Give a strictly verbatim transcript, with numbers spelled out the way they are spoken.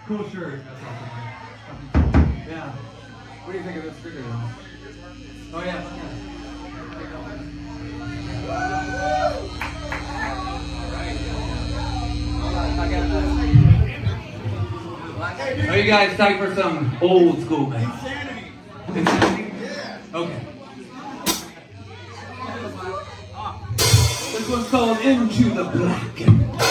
Cool shirt. That's awesome. Yeah. What do you think of this sticker? Oh yeah. Are you guys tight for some old school, man? Insanity. Insanity? Yeah. Okay. This one's called Into the Black and White.